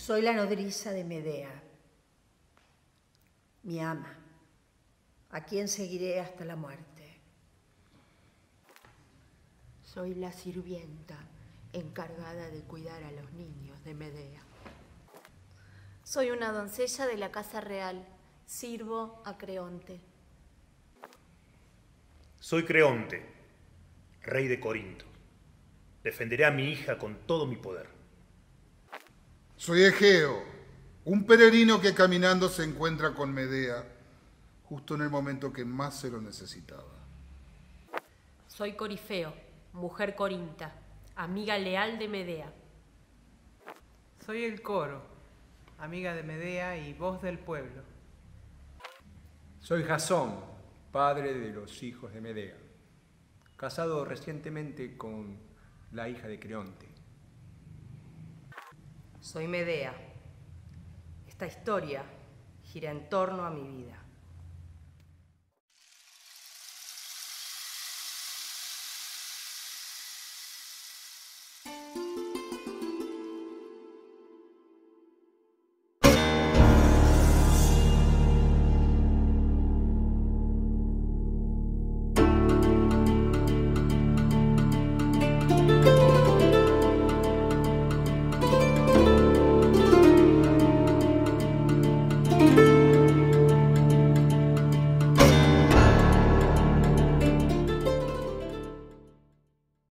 Soy la nodriza de Medea, mi ama, a quien seguiré hasta la muerte. Soy la sirvienta encargada de cuidar a los niños de Medea. Soy una doncella de la casa real. Sirvo a Creonte. Soy Creonte, rey de Corinto. Defenderé a mi hija con todo mi poder. Soy Egeo, un peregrino que caminando se encuentra con Medea, justo en el momento que más se lo necesitaba. Soy Corifeo, mujer corinta, amiga leal de Medea. Soy el Coro, amiga de Medea y voz del pueblo. Soy Jasón, padre de los hijos de Medea, casado recientemente con la hija de Creonte. Soy Medea. Esta historia gira en torno a mi vida.